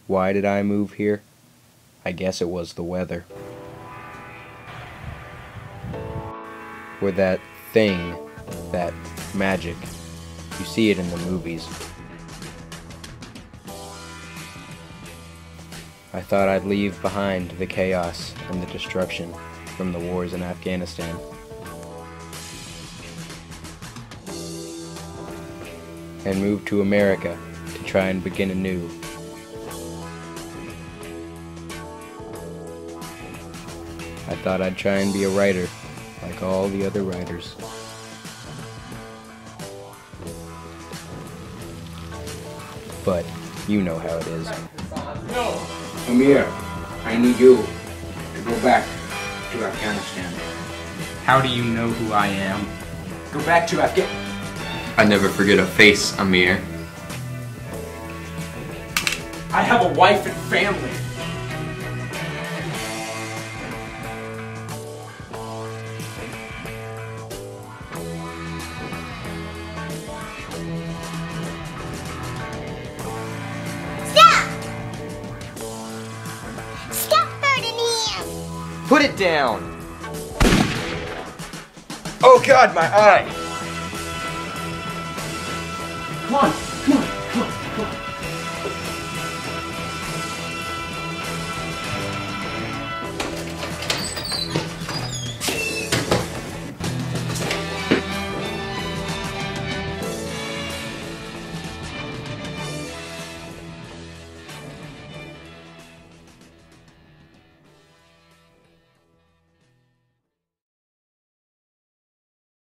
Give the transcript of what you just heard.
Why did I move here? I guess it was the weather. Or that thing, that magic. You see it in the movies. I thought I'd leave behind the chaos and the destruction from the wars in Afghanistan. And move to America to try and begin anew. I thought I'd try and be a writer, like all the other writers. But you know how it is. No! Amir, I need you to go back to Afghanistan. How do you know who I am? Go back to Afghanistan. I never forget a face, Amir. I have a wife and family. Put it down! Oh God, my eye! Come on!